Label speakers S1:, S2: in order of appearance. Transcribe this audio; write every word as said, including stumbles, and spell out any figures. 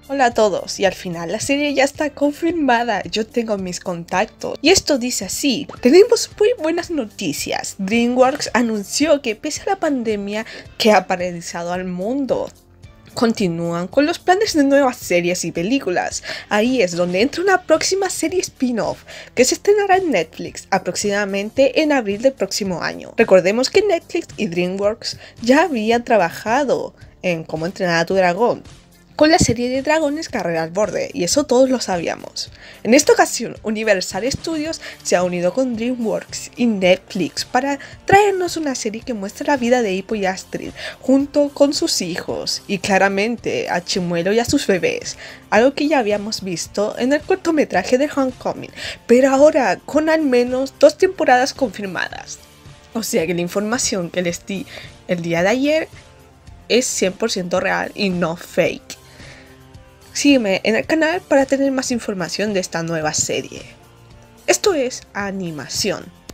S1: Hola a todos, y al final la serie ya está confirmada, yo tengo mis contactos. Y esto dice así: tenemos muy buenas noticias. DreamWorks anunció que pese a la pandemia que ha paralizado al mundo, continúan con los planes de nuevas series y películas. Ahí es donde entra una próxima serie spin-off que se estrenará en Netflix aproximadamente en abril del próximo año. Recordemos que Netflix y DreamWorks ya habían trabajado en Cómo entrenar a tu dragón con la serie de Dragones Carrera al Borde, y eso todos lo sabíamos. En esta ocasión, Universal Studios se ha unido con DreamWorks y Netflix para traernos una serie que muestra la vida de Hippo y Astrid junto con sus hijos, y claramente a Chimuelo y a sus bebés, algo que ya habíamos visto en el cortometraje de Homecoming, pero ahora con al menos dos temporadas confirmadas. O sea que la información que les di el día de ayer es cien por ciento real y no fake. Sígueme en el canal para tener más información de esta nueva serie. Esto es animación.